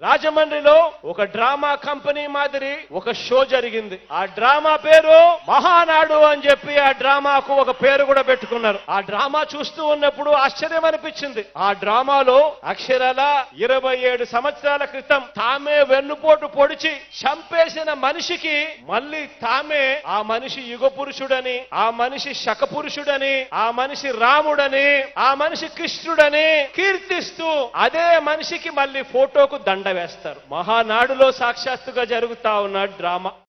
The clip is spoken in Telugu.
రాజమండ్రిలో ఒక డ్రామా కంపెనీ మాదిరి ఒక షో జరిగింది. ఆ డ్రామా పేరు మహానాడు అని చెప్పి ఆ డ్రామాకు ఒక పేరు కూడా పెట్టుకున్నారు. ఆ డ్రామా చూస్తూ ఉన్నప్పుడు ఆశ్చర్యం అనిపించింది. ఆ డ్రామాలో అక్షరాల 27 సంవత్సరాల క్రితం తామే వెన్నుపోటు పొడిచి చంపేసిన మనిషికి మళ్ళీ తామే ఆ మనిషి యుగ పురుషుడని, ఆ మనిషి శక పురుషుడని, ఆ మనిషి రాముడని, ఆ మనిషి కృష్ణుడని కీర్తిస్తూ అదే మనిషికి మళ్ళీ ఫోటోకు దండ వేస్తారు. మహానాడులో సాక్షాత్తుగా జరుగుతా ఉన్న డ్రామా.